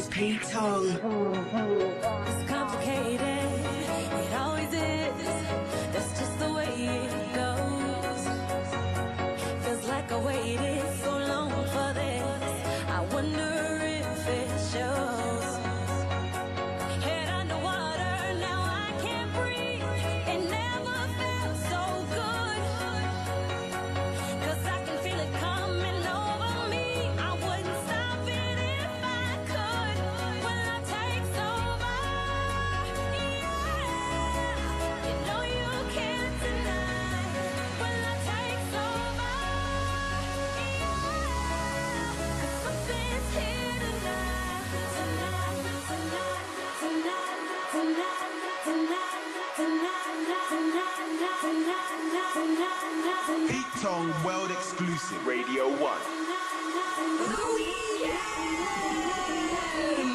is Pete Tong. It's complicated, it always is. That's just the way it goes. Feels like I waited so long for this. I wonder if it shows. Head underwater, now I can't breathe. It never felt so good. 'Cause I can feel it coming over me. I wouldn't stop it if I could. When love takes over, yeah. You know you can't deny. When love takes over, yeah. 'Cause something's here tonight, tonight, tonight, tonight, tonight, tonight, tonight, tonight, tonight, tonight. Pete Tong World Exclusive Radio 1. Ooh, yeah.